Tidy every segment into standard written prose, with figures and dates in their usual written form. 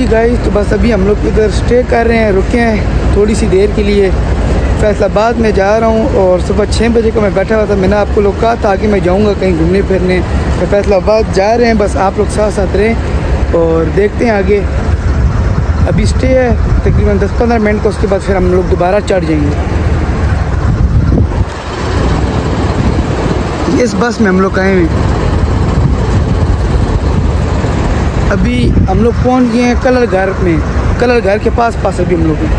जी guys, तो बस अभी हम लोग इधर स्टे कर रहे हैं, रुके हैं थोड़ी सी देर के लिए। फैसलाबाद में जा रहा हूँ और सुबह 6 बजे का मैं बैठा हुआ था। मैंने आपको लोग कहा था कि मैं जाऊँगा कहीं घूमने फिरने, तो फैसलाबाद जा रहे हैं। बस आप लोग साथ साथ रहें और देखते हैं आगे। अभी स्टे है तकरीबन 10-15 मिनट का, उसके बाद फिर हम लोग दोबारा चढ़ जाएंगे। इस बस में हम लोग आए हैं। अभी हम लोग पहुंच गए हैं कलर घर में, कलर घर के पास अभी हम लोग हैं।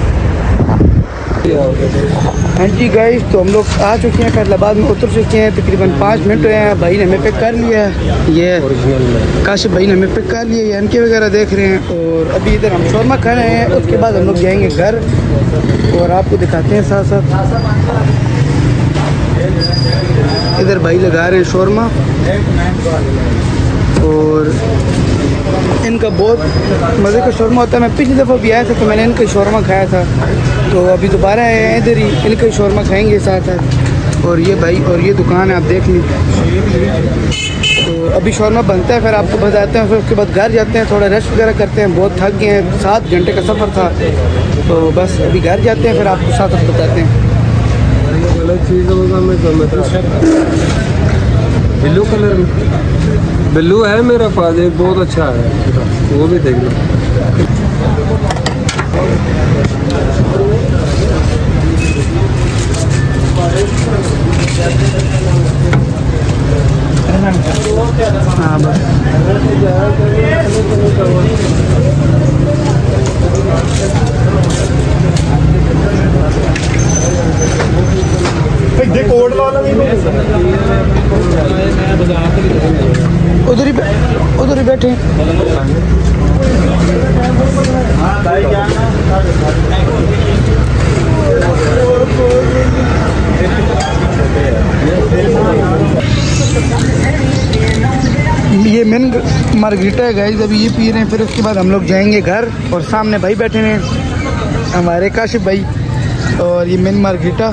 हाँ जी गाइस, तो हम लोग आ चुके हैं, फैसलाबाद में उतर चुके हैं। तकरीबन 5 मिनट हुए हैं। भाई ने हमें पिक कर लिया है, ये काशिफ भाई ने हमें पिक कर लिया, ये एनके वगैरह देख रहे हैं। और अभी इधर हम शोरमा खा रहे हैं, उसके बाद हम लोग जाएंगे घर और आपको दिखाते हैं साथ साथ। इधर भाई लगा रहे हैं शोरमा और इनका बहुत मज़े का शोरमा होता है। मैं पिछली दफ़ा भी आया था तो मैंने इनका शोरमा खाया था, तो अभी दोबारा आए हैं इधर ही, इनका ही शोरमा खाएंगे साथ साथ। और ये भाई और ये दुकान है, आप देख लीजिए। तो अभी शोरमा बनता है, फिर आपको बताते हैं। फिर उसके बाद घर जाते हैं, थोड़ा रेस्ट वगैरह करते हैं, बहुत थक गए हैं, 7 घंटे का सफ़र था। तो बस अभी घर जाते हैं, फिर आपको साथ साथ बताते हैं। ब्लू कलर में ब्लू है मेरा पास, एक बहुत अच्छा है, वो भी देख लो। हाँ बस उधर ही बैठे। ये मेन मार्गरीटा है गाइस, अभी ये पी रहे हैं। फिर उसके बाद हम लोग जाएंगे घर और सामने भाई बैठे हैं हमारे काशिफ भाई, और ये मेन मार्गरीटा।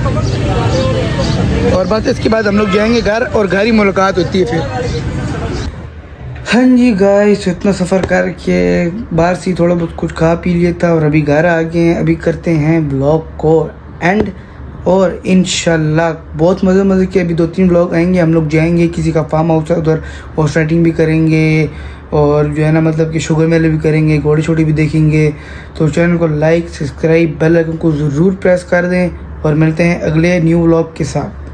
और बस इसके बाद हम लोग जाएंगे घर और घर ही मुलाकात होती है फिर। हाँ जी गाइस, इतना सफ़र करके बाहर से थोड़ा बहुत कुछ खा पी लिया था और अभी घर आ गए हैं। अभी करते हैं ब्लॉग को एंड और इंशाल्लाह बहुत मज़े के अभी 2-3 ब्लॉग आएंगे। हम लोग जाएंगे किसी का फार्म हाउस है उधर, और स्टार्टिंग भी करेंगे और जो है ना मतलब कि शुगर मेले भी करेंगे, घोड़ी छोटी भी देखेंगे। तो चैनल को लाइक, सब्सक्राइब, बेल आइकन को ज़रूर प्रेस कर दें और मिलते हैं अगले न्यू ब्लॉग के साथ।